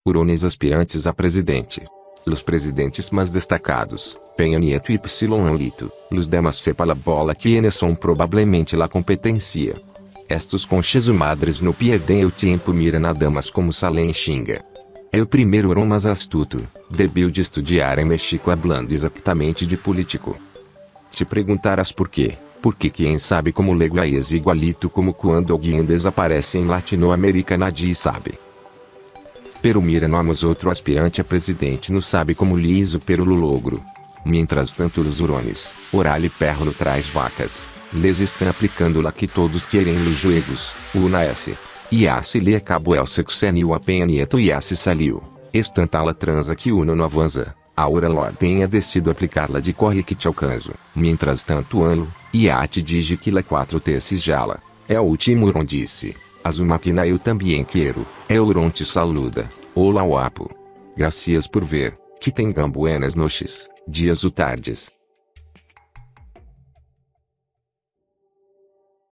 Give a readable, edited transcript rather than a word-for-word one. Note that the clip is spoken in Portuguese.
Hurones aspirantes a presidente. Los presidentes mais destacados, Peña Nieto y Lito, los demás sepa la bola quienes son probablemente la competencia. Estos conches madres no pierdem o tempo mira na damas como Salem xinga. É o primeiro hurón mais astuto, debil de estudiar em México hablando exatamente de político. Te perguntarás por quê? Porque quem sabe como lego es igualito como quando alguém desaparece em Latinoamérica nadie sabe. Pero miramos outro aspirante a presidente não sabe como liso pero lo logro. Mientras tanto os hurones, oral e perro traz vacas, les estão aplicando lá que todos querem los juegos, una S. E se lhe acabou el sexenio a Peña Nieto e se saliu. Estanta la transa que uno não avança, ahora lo Peña decido aplicar-la de corre que te alcanço. Mientras tanto ano, te dije que la 4 terços jala. É o último hurón disse. As máquina eu também quero, é hurón te saluda. Olá guapo. Gracias por ver, que tenham buenas noches, dias ou tardes.